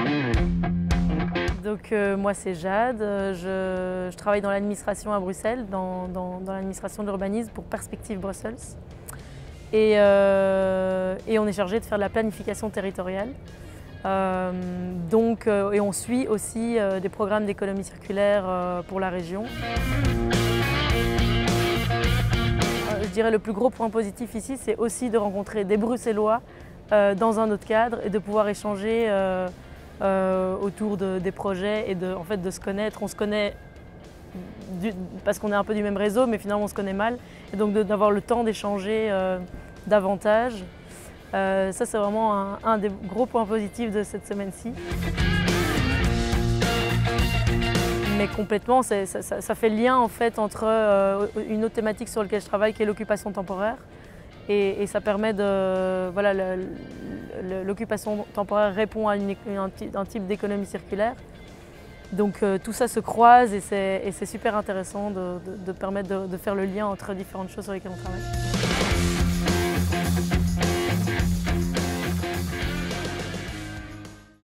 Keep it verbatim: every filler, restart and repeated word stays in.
Donc euh, moi c'est Jade, je, je travaille dans l'administration à Bruxelles, dans, dans, dans l'administration de l'urbanisme pour Perspective Brussels. Et, euh, et on est chargé de faire de la planification territoriale. Euh, donc, euh, et on suit aussi euh, des programmes d'économie circulaire euh, pour la région. Euh, je dirais le plus gros point positif ici, c'est aussi de rencontrer des Bruxellois euh, dans un autre cadre et de pouvoir échanger euh, euh, autour de, des projets et de, en fait, de se connaître. On se connaît du, parce qu'on est un peu du même réseau, mais finalement on se connaît mal. Et donc d'avoir le temps d'échanger euh, davantage. Euh, ça, c'est vraiment un, un des gros points positifs de cette semaine-ci. Mais complètement, ça, ça, ça fait le lien en fait, entre euh, une autre thématique sur laquelle je travaille, qui est l'occupation temporaire. Et, et ça permet de... Voilà, l'occupation temporaire répond à une, un, un type d'économie circulaire. Donc euh, tout ça se croise et c'est super intéressant de, de, de permettre de, de faire le lien entre différentes choses sur lesquelles on travaille.